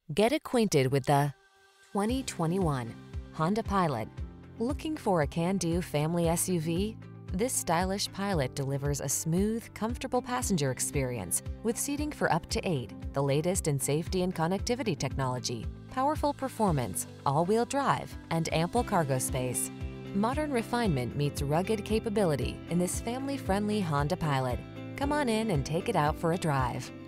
Get acquainted with the 2021 Honda Pilot. Looking for a can-do family SUV? This stylish Pilot delivers a smooth, comfortable passenger experience with seating for up to 8, the latest in safety and connectivity technology, powerful performance, all-wheel drive, and ample cargo space. Modern refinement meets rugged capability in this family-friendly Honda Pilot. Come on in and take it out for a drive.